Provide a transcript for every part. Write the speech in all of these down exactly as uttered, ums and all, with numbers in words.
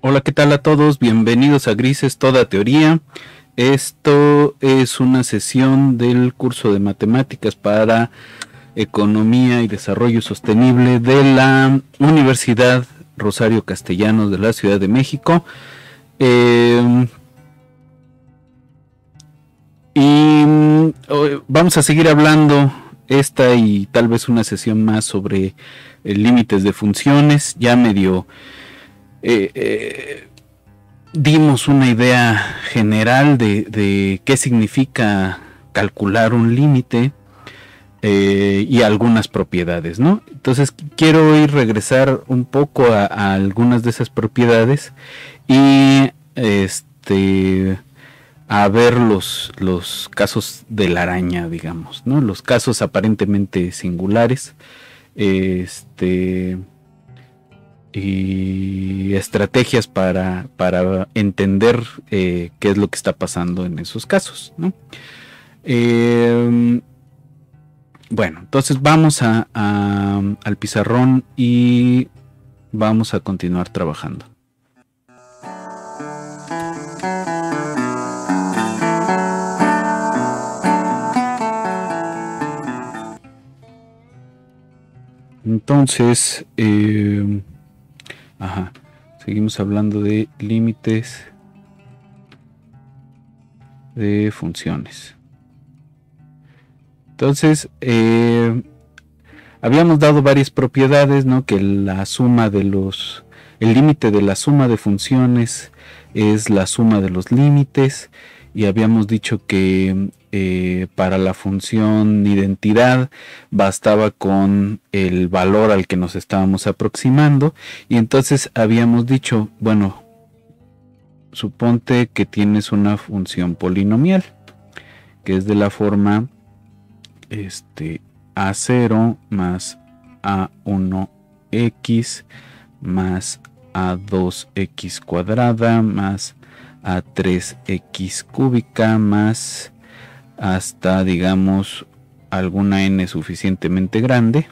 Hola, ¿qué tal a todos? Bienvenidos a Grises Toda Teoría. Esto es una sesión del curso de matemáticas para Economía y Desarrollo Sostenible de la Universidad Rosario Castellanos de la Ciudad de México. Eh, y eh, vamos a seguir hablando esta y tal vez una sesión más sobre eh, límites de funciones. Ya medio eh, eh, dimos una idea general de, de qué significa calcular un límite eh, y algunas propiedades, ¿no? Entonces quiero hoy regresar un poco a, a algunas de esas propiedades y este a ver los, los casos de la araña, digamos, ¿no? Los casos aparentemente singulares, este y estrategias para, para entender eh, qué es lo que está pasando en esos casos, ¿no? Eh, bueno, entonces vamos a, a, al pizarrón y vamos a continuar trabajando. Entonces, eh, ajá, seguimos hablando de límites de funciones. Entonces, eh, habíamos dado varias propiedades, ¿no? Que la suma de los, el límite de la suma de funciones es la suma de los límites, y habíamos dicho que eh, para la función identidad bastaba con el valor al que nos estábamos aproximando, y entonces habíamos dicho, bueno, suponte que tienes una función polinomial que es de la forma este a cero más a uno x más a dos x cuadrada más a tres x cúbica más hasta, digamos, alguna n suficientemente grande,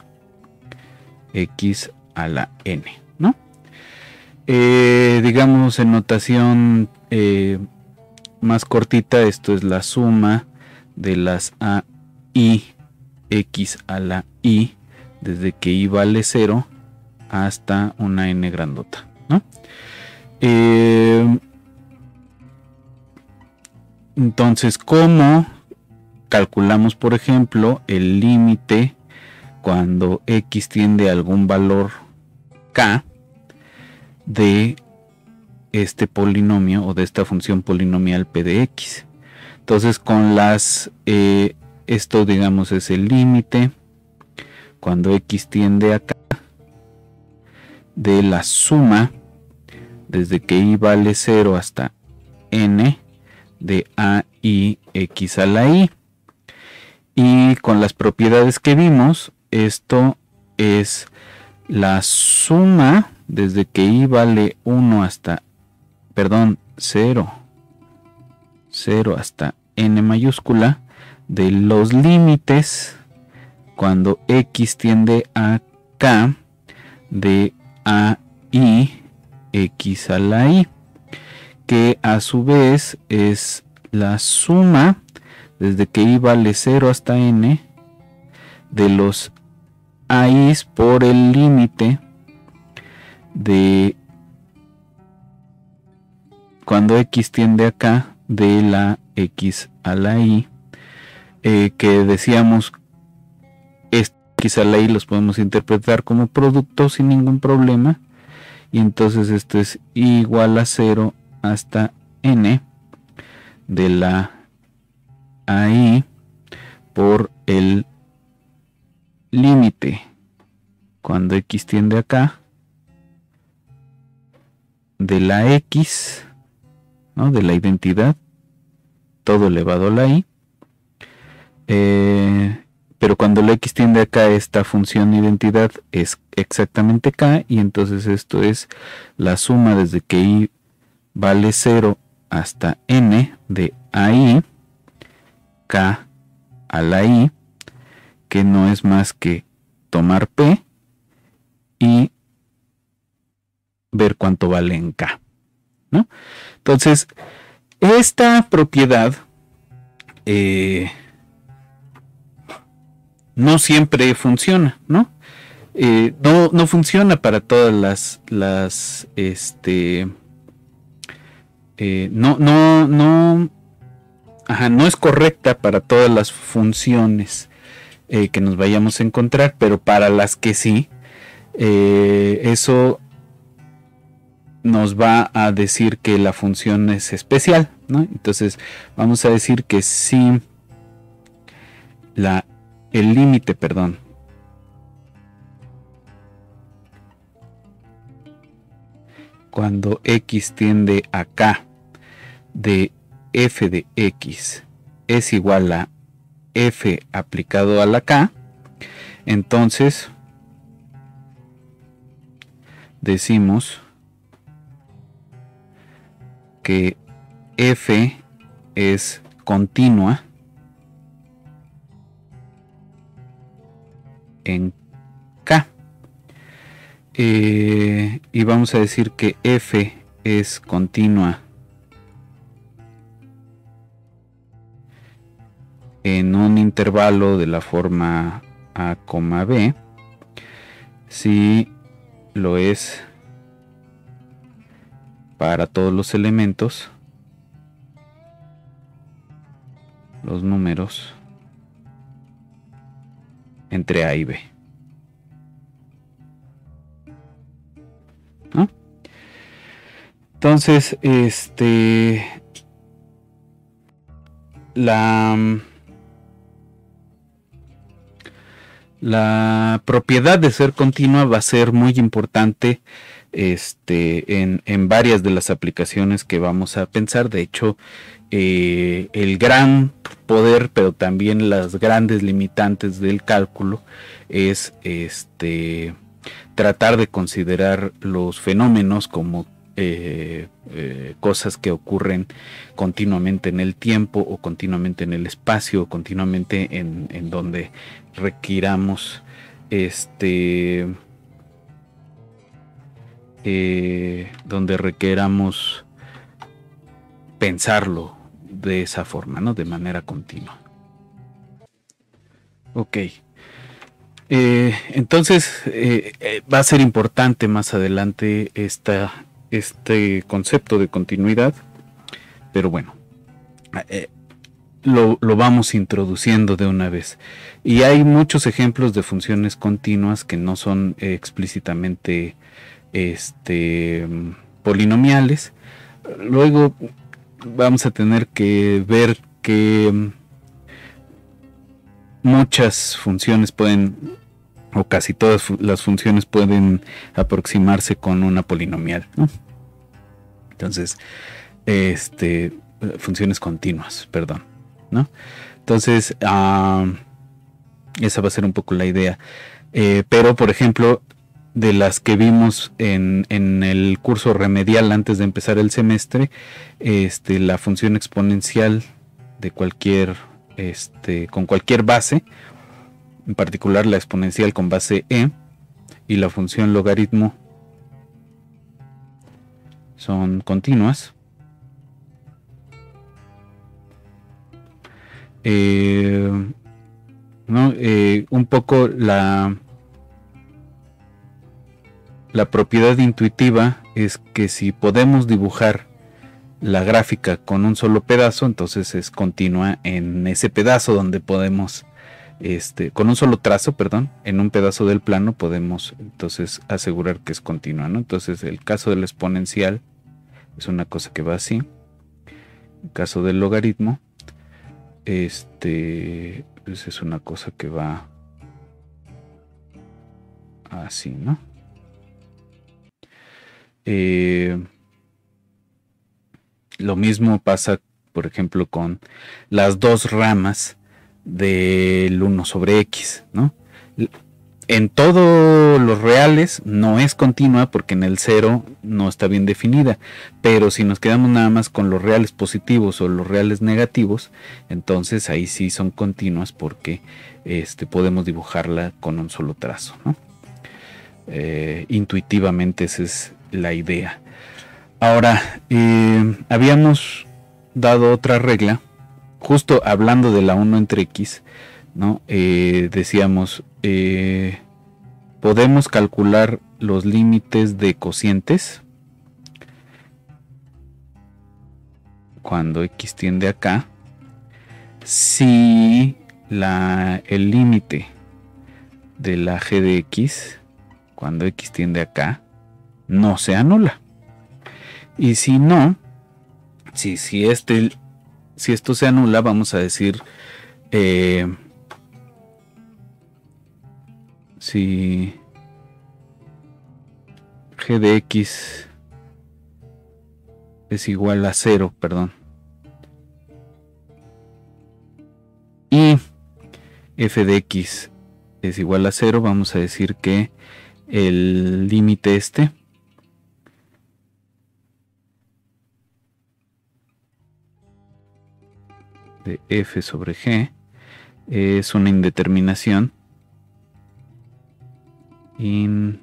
x a la n, ¿no? Eh, digamos en notación eh, más cortita, esto es la suma de las a y x a la i desde que i vale cero hasta una n grandota, ¿no? Eh, entonces, ¿cómo calculamos, por ejemplo, el límite cuando x tiende a algún valor k de este polinomio o de esta función polinomial p de x? Entonces, con las eh, esto, digamos, es el límite cuando x tiende a k de la suma desde que i vale cero hasta n de a y x a la i. Y con las propiedades que vimos, esto es la suma desde que i vale uno hasta, perdón, cero, cero hasta n mayúscula de los límites cuando x tiende a k de a y x a la i, que a su vez es la suma desde que i vale cero hasta n de los a's por el límite de cuando x tiende a k de la x a la i, eh, que decíamos este x a la i los podemos interpretar como producto sin ningún problema, y entonces esto es igual a cero hasta n de la a i por el límite cuando x tiende a k de la x, ¿no? De la identidad, todo elevado a la i, eh, pero cuando la x tiende a k, esta función identidad es exactamente k, y entonces esto es la suma desde que i vale cero hasta n de a i k a la i, que no es más que tomar p y ver cuánto vale en k, ¿no? Entonces, esta propiedad eh, no siempre funciona, ¿no? Eh, no, no funciona para todas las, las este, eh, no, no, no, ajá, no es correcta para todas las funciones eh, que nos vayamos a encontrar, pero para las que sí, eh, eso nos va a decir que la función es especial, ¿no? Entonces vamos a decir que si la, el límite, perdón, cuando x tiende a k de f de x es igual a f aplicado a la k, entonces decimos que f es continua en k. Eh, y vamos a decir que f es continua en un intervalo de la forma a, b, si lo es para todos los elementos, los números entre a y b, ¿no? Entonces, este, la la propiedad de ser continua va a ser muy importante este, en, en varias de las aplicaciones que vamos a pensar. De hecho, eh, el gran poder, pero también las grandes limitantes del cálculo es este, tratar de considerar los fenómenos como eh, eh, cosas que ocurren continuamente en el tiempo o continuamente en el espacio o continuamente en, en donde requiramos este eh, donde requeramos pensarlo de esa forma, ¿no? De manera continua. Ok. Eh, entonces eh, eh, va a ser importante más adelante esta, este concepto de continuidad, pero bueno, eh, lo, lo vamos introduciendo de una vez. Y hay muchos ejemplos de funciones continuas que no son eh, explícitamente este, polinomiales. Luego vamos a tener que ver que muchas funciones pueden, o casi todas las funciones pueden aproximarse con una polinomial, ¿no? Entonces, este, funciones continuas, perdón, ¿no? Entonces, uh, esa va a ser un poco la idea. Eh, pero, por ejemplo, de las que vimos en, en el curso remedial antes de empezar el semestre, este, la función exponencial de cualquier, este, con cualquier base, en particular la exponencial con base e, y la función logaritmo son continuas. Eh, ¿no? eh, un poco la la propiedad intuitiva es que si podemos dibujar la gráfica con un solo pedazo, entonces es continua en ese pedazo donde podemos este, con un solo trazo, perdón, en un pedazo del plano podemos entonces asegurar que es continua, ¿no? Entonces el caso del exponencial es una cosa que va así. El caso del logaritmo, este, pues es una cosa que va así, ¿no? Eh, lo mismo pasa, por ejemplo, con las dos ramas del uno sobre x, ¿no? En todos los reales no es continua porque en el cero no está bien definida, pero si nos quedamos nada más con los reales positivos o los reales negativos, entonces ahí sí son continuas porque este, podemos dibujarla con un solo trazo, ¿no? Eh, intuitivamente esa es la idea. Ahora, eh, habíamos dado otra regla, justo hablando de la uno entre x, ¿no? Eh, decíamos, eh, podemos calcular los límites de cocientes cuando x tiende acá, si la, el límite de la g de x cuando x tiende acá no se anula. Y si no, si, si, este, si esto se anula, vamos a decir, eh, si g de x es igual a cero, perdón, y f de x es igual a cero, vamos a decir que el límite este de f sobre g es una indeterminación in,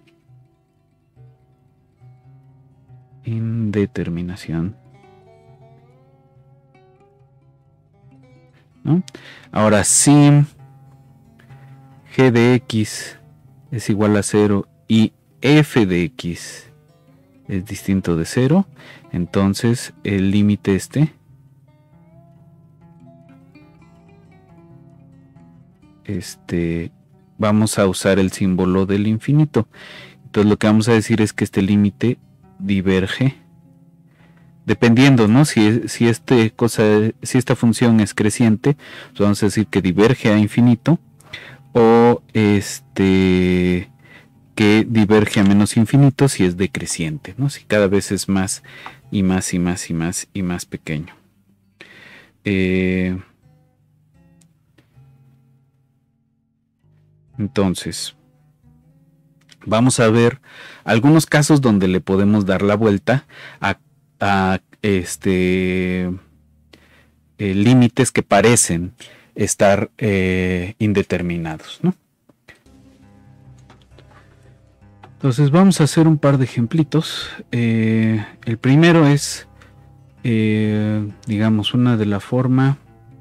indeterminación, ¿no? Ahora, si g de x es igual a cero y f de x es distinto de cero, entonces el límite este este vamos a usar el símbolo del infinito. Entonces lo que vamos a decir es que este límite diverge dependiendo, ¿no? Si, si, este cosa, si esta función es creciente, pues vamos a decir que diverge a infinito, o este que diverge a menos infinito si es decreciente, ¿no? Si cada vez es más y más y más y más y más pequeño. Eh, entonces, vamos a ver algunos casos donde le podemos dar la vuelta a, a este eh, límites que parecen estar eh, indeterminados, ¿no? Entonces vamos a hacer un par de ejemplitos. Eh, el primero es, eh, digamos, una de la forma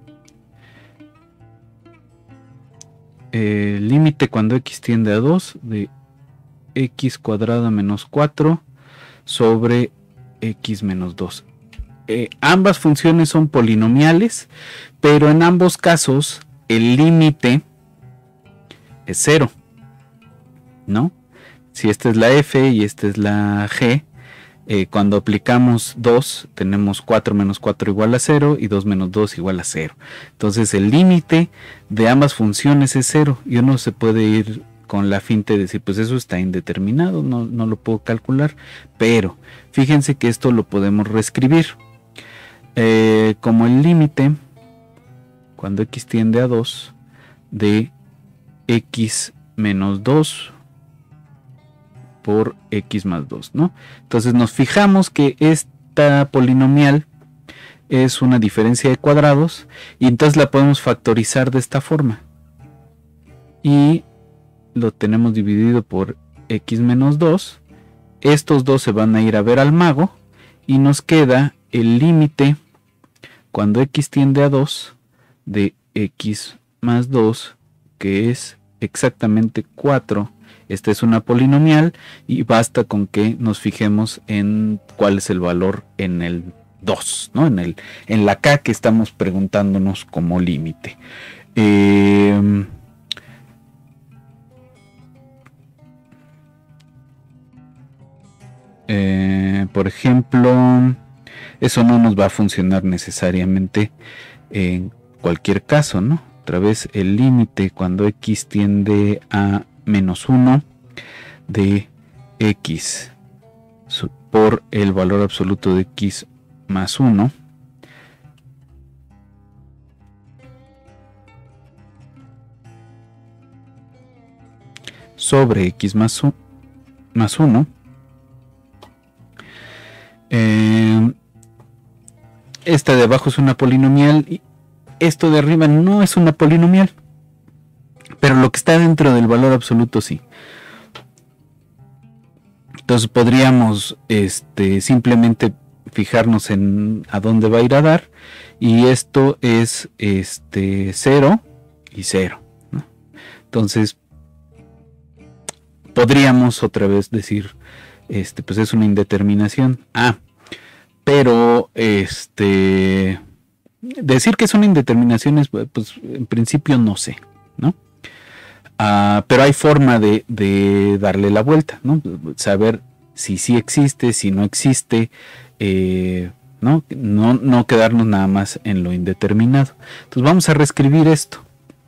eh, límite cuando x tiende a dos de x cuadrada menos cuatro sobre x menos dos. Eh, ambas funciones son polinomiales, pero en ambos casos el límite es cero, ¿no? Si esta es la f y esta es la g, eh, cuando aplicamos dos tenemos cuatro menos cuatro igual a cero y dos menos dos igual a cero. Entonces el límite de ambas funciones es cero y uno se puede ir con la finta de decir, pues eso está indeterminado, no, no lo puedo calcular, pero fíjense que esto lo podemos reescribir eh, como el límite cuando x tiende a dos de x menos dos por x más dos, ¿no? Entonces nos fijamos que esta polinomial es una diferencia de cuadrados y entonces la podemos factorizar de esta forma y lo tenemos dividido por x menos dos. Estos dos se van a ir a ver al mago y nos queda el límite cuando x tiende a dos de x más dos, que es exactamente cuatro. Esta es una polinomial y basta con que nos fijemos en cuál es el valor en el dos, ¿no? En, el, en la k que estamos preguntándonos como límite. Eh, eh, por ejemplo, eso no nos va a funcionar necesariamente en cualquier caso, ¿no? Otra vez el límite cuando x tiende a menos uno de x por el valor absoluto de x más uno sobre x más, más uno. Eh, esta de abajo es una polinomial y esto de arriba no es una polinomial, pero lo que está dentro del valor absoluto sí. Entonces podríamos este, simplemente fijarnos en a dónde va a ir a dar, y esto es este cero y cero, ¿no? Entonces podríamos otra vez decir, este, pues es una indeterminación. Ah, pero este decir que es una indeterminación es, pues en principio no sé, ¿no? Uh, pero hay forma de, de darle la vuelta, ¿no? Saber si sí existe, si no existe, eh, ¿no? No, no quedarnos nada más en lo indeterminado. Entonces vamos a reescribir esto.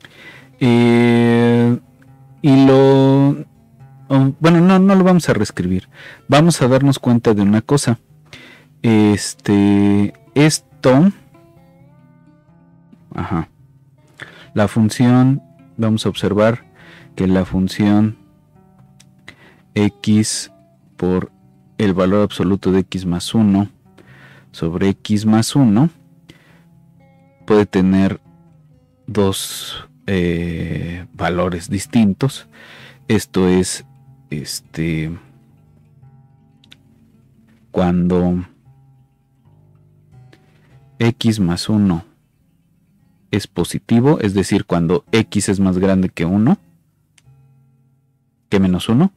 Eh, y lo... Oh, bueno, no, no lo vamos a reescribir. Vamos a darnos cuenta de una cosa. Este... Esto... Ajá. La función... Vamos a observar que la función x por el valor absoluto de x más uno sobre x más uno puede tener dos eh, valores distintos. Esto es este cuando x más uno es positivo, es decir, cuando x es más grande que uno, que menos uno.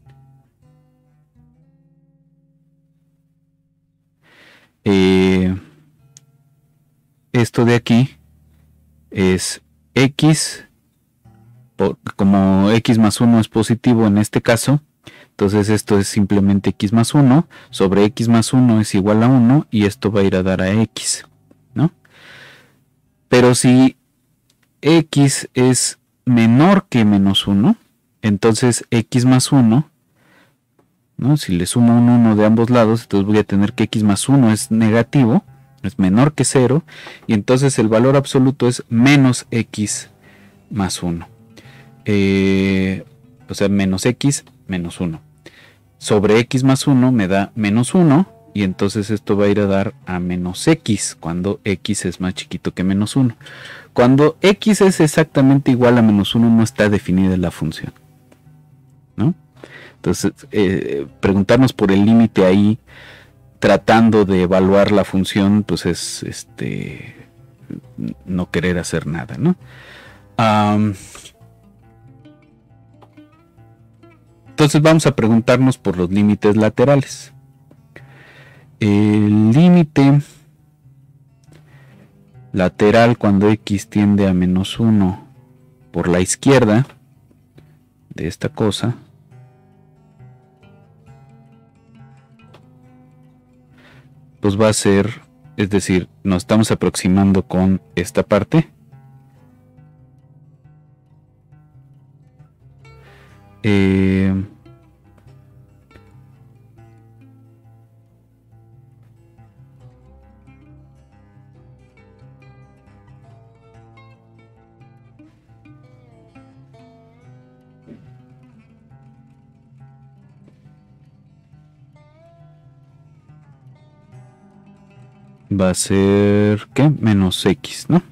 Eh, esto de aquí es x, por, como x más uno es positivo en este caso, entonces esto es simplemente x más uno, sobre x más uno es igual a uno, y esto va a ir a dar a x, ¿no? Pero si x es menor que menos uno, entonces x más uno, ¿no? Si le sumo un uno de ambos lados, entonces voy a tener que x más uno es negativo, es menor que cero, y entonces el valor absoluto es menos x más uno. Eh, o sea, menos x menos uno. Sobre x más uno me da menos uno, y entonces esto va a ir a dar a menos x cuando x es más chiquito que menos uno. Cuando x es exactamente igual a menos uno no está definida la función, ¿no? Entonces, eh, preguntarnos por el límite ahí, tratando de evaluar la función, pues es este no querer hacer nada, ¿no? Um, entonces vamos a preguntarnos por los límites laterales. El límite lateral cuando x tiende a menos uno por la izquierda de esta cosa pues va a ser, es decir, nos estamos aproximando con esta parte. Eh, va a ser, ¿qué? Menos x, ¿no?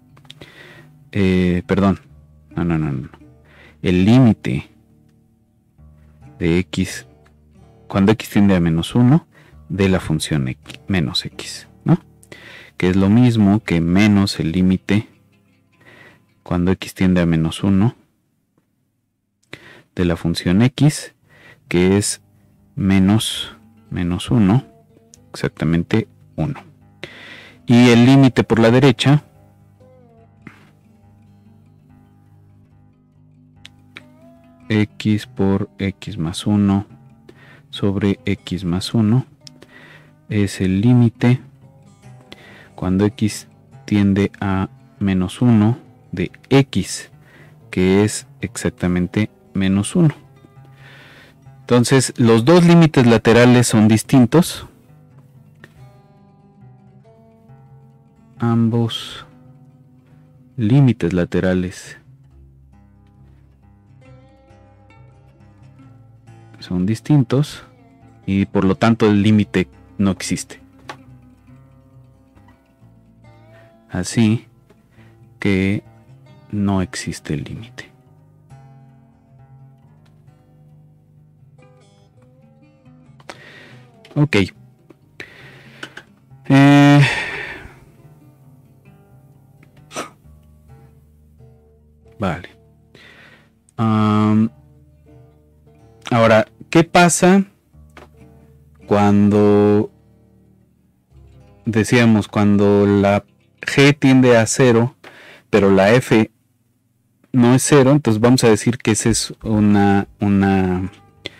Eh, perdón, no, no, no, no. El límite de x, cuando x tiende a menos uno, de la función x, menos x, ¿no? Que es lo mismo que menos el límite cuando x tiende a menos uno de la función x, que es menos, menos uno, exactamente uno. Y el límite por la derecha x por x más uno sobre x más uno es el límite cuando x tiende a menos uno de x, que es exactamente menos uno. Entonces los dos límites laterales son distintos. Ambos límites laterales son distintos y por lo tanto el límite no existe. Así que no existe el límite. Ok. Eh, vale. Um, ahora, ¿qué pasa cuando decíamos cuando la G tiende a cero, pero la F no es cero? Entonces vamos a decir que esa es una una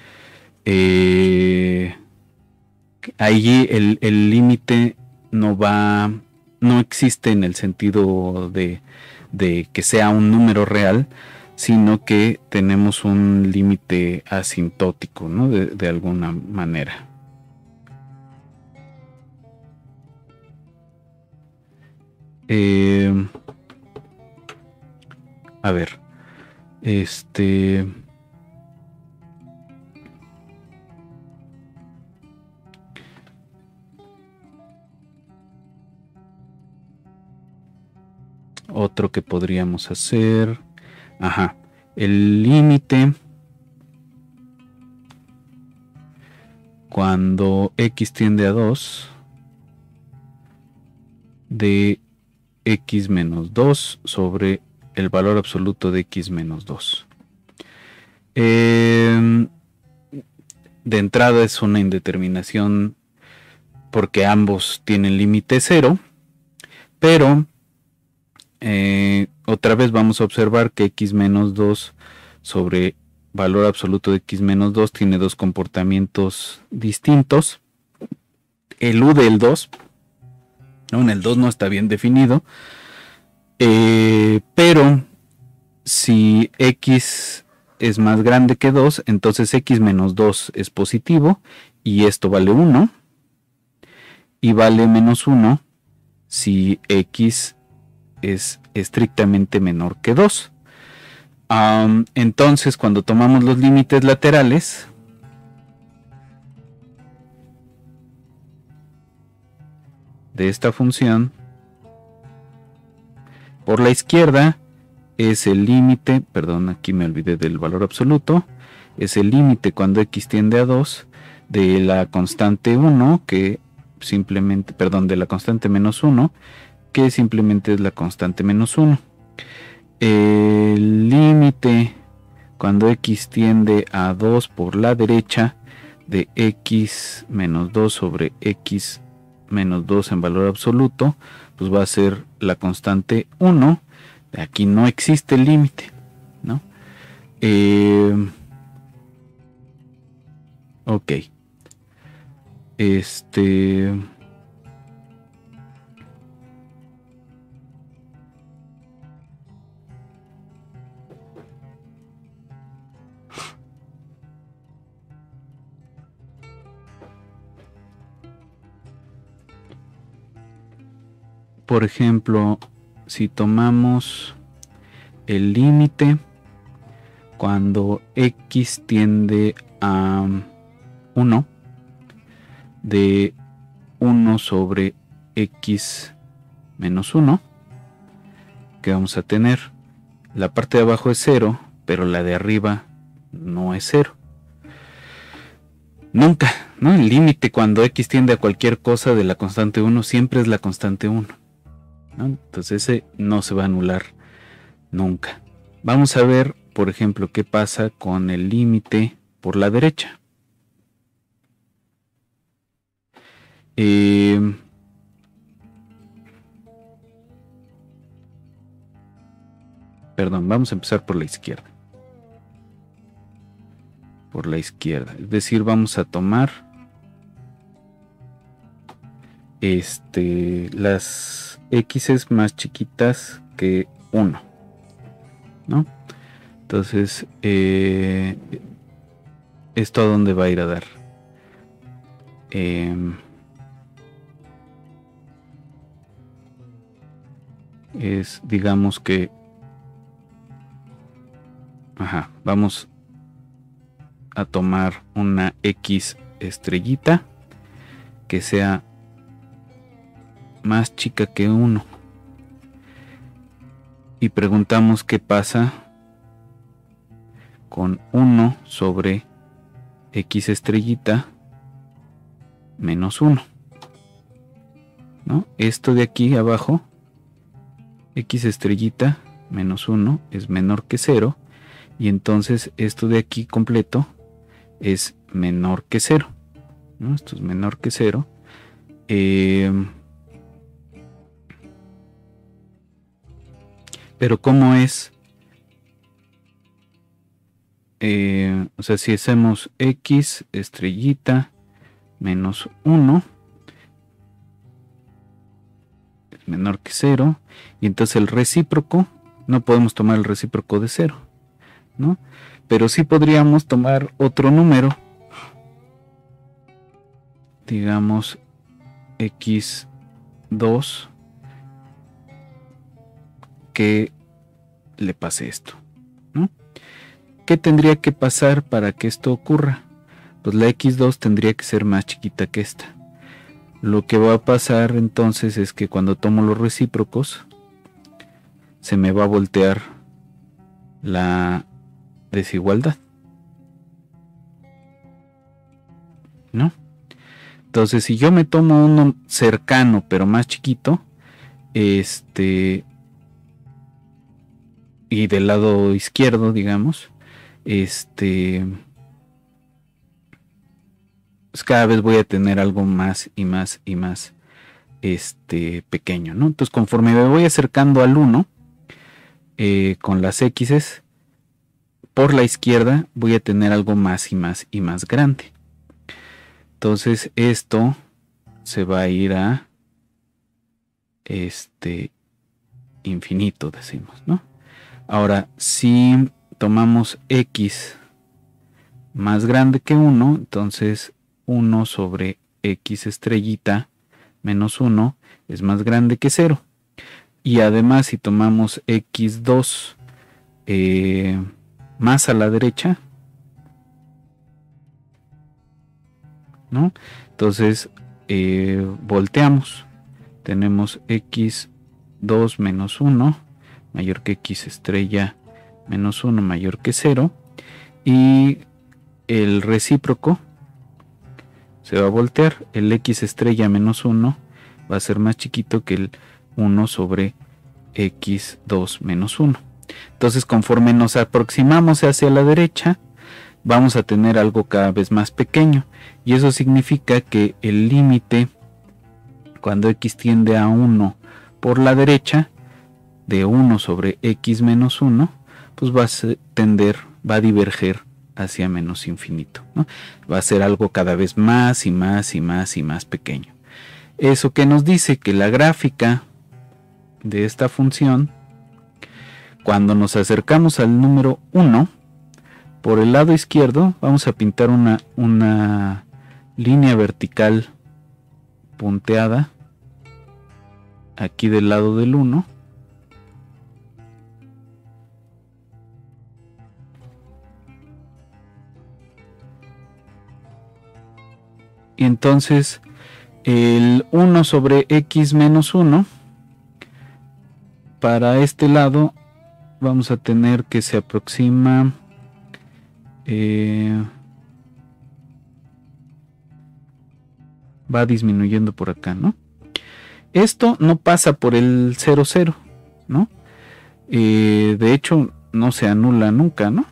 eh, ahí el límite no va, no existe en el sentido de, de que sea un número real, sino que tenemos un límite asintótico, ¿no? De, de alguna manera. Eh, a ver, este... Otro que podríamos hacer... Ajá, el límite cuando x tiende a dos de x menos dos sobre el valor absoluto de x menos dos. Eh, de entrada es una indeterminación porque ambos tienen límite cero, pero eh, otra vez vamos a observar que x menos dos sobre valor absoluto de x menos dos tiene dos comportamientos distintos. El u del dos, ¿no? En el dos no está bien definido, eh, pero si x es más grande que dos, entonces x menos dos es positivo y esto vale uno, y vale menos uno si x es estrictamente menor que dos. Um, entonces cuando tomamos los límites laterales, de esta función, por la izquierda es el límite, perdón, aquí me olvidé del valor absoluto, es el límite cuando x tiende a dos de la constante uno, que simplemente, perdón, de la constante menos uno, que simplemente es la constante menos uno. El límite cuando x tiende a dos por la derecha de x menos dos sobre x menos dos en valor absoluto, pues va a ser la constante uno. Aquí no existe el límite, ¿no? Eh, ok. Este... Por ejemplo, si tomamos el límite cuando x tiende a uno de uno sobre x menos uno, que vamos a tener, la parte de abajo es cero, pero la de arriba no es cero. Nunca, ¿no? El límite cuando x tiende a cualquier cosa de la constante uno siempre es la constante uno, ¿no? Entonces ese no se va a anular nunca. Vamos a ver, por ejemplo, qué pasa con el límite por la derecha. Eh, perdón, vamos a empezar por la izquierda. Por la izquierda, es decir, vamos a tomar este, las x más chiquitas que uno, ¿no? Entonces, eh, ¿esto a dónde va a ir a dar? Eh, es, digamos que, ajá, vamos a tomar una x estrellita que sea más chica que uno y preguntamos qué pasa con uno sobre x estrellita menos uno, ¿no? Esto de aquí abajo, x estrellita menos uno es menor que cero, y entonces esto de aquí completo es menor que cero, ¿no? Esto es menor que cero. Eh, pero ¿cómo es? Eh, o sea, si hacemos x estrellita menos uno es menor que cero, y entonces el recíproco, no podemos tomar el recíproco de cero, ¿no? Pero sí podríamos tomar otro número, digamos equis dos, que le pase esto, ¿no? ¿Qué tendría que pasar para que esto ocurra? Pues la equis dos tendría que ser más chiquita que esta. Lo que va a pasar entonces es que cuando tomo los recíprocos se me va a voltear la desigualdad, ¿no? Entonces, si yo me tomo uno cercano pero más chiquito, este, y del lado izquierdo, digamos, este, pues cada vez voy a tener algo más y más y más este, pequeño, ¿no? Entonces, conforme me voy acercando al uno, eh, con las x's, por la izquierda voy a tener algo más y más y más grande. Entonces esto se va a ir a este infinito, decimos, ¿no? Ahora, si tomamos x más grande que uno, entonces uno sobre x estrellita menos uno es más grande que cero. Y además, si tomamos equis dos eh, más a la derecha, ¿no? Entonces eh, volteamos, tenemos equis dos menos uno mayor que x estrella menos uno mayor que cero, y el recíproco se va a voltear, el x estrella menos uno va a ser más chiquito que el uno sobre equis dos menos uno. Entonces, conforme nos aproximamos hacia la derecha, vamos a tener algo cada vez más pequeño, y eso significa que el límite cuando x tiende a uno por la derecha de uno sobre x menos uno, pues va a tender, va a diverger hacia menos infinito, ¿no? Va a ser algo cada vez más y más y más y más pequeño. Eso que nos dice que la gráfica de esta función, cuando nos acercamos al número uno, por el lado izquierdo vamos a pintar una, una línea vertical punteada aquí del lado del uno, y entonces el uno sobre x menos uno, para este lado vamos a tener que se aproxima eh, va disminuyendo por acá, ¿no? Esto no pasa por el cero cero, ¿no? Eh, de hecho no se anula nunca, ¿no?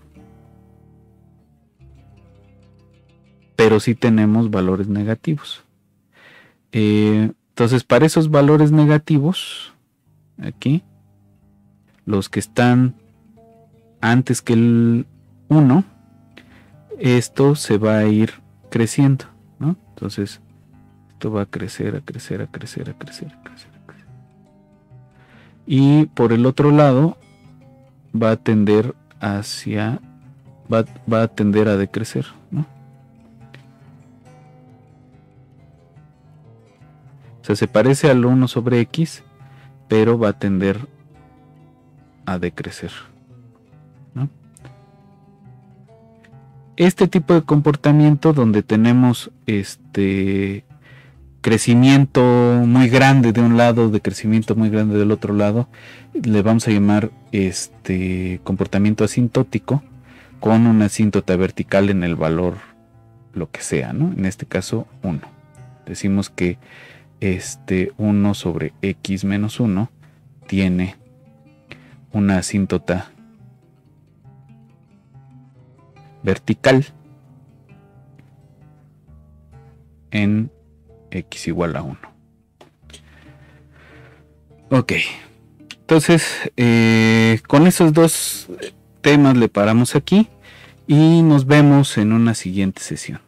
Pero sí tenemos valores negativos. Eh, entonces, para esos valores negativos, aquí, los que están antes que el uno, esto se va a ir creciendo, ¿no? Entonces, esto va a crecer, a crecer, a crecer, a crecer, a crecer, a crecer. Y por el otro lado, va a tender hacia, va, va a tender a decrecer, ¿no? O sea, se parece al uno sobre x, pero va a tender a decrecer, ¿no? Este tipo de comportamiento donde tenemos este crecimiento muy grande de un lado, de crecimiento muy grande del otro lado, le vamos a llamar este comportamiento asintótico, con una asíntota vertical en el valor lo que sea, ¿no? En este caso uno. Decimos que este uno sobre x menos uno tiene una asíntota vertical en x igual a uno. Ok, entonces eh, con esos dos temas le paramos aquí y nos vemos en una siguiente sesión.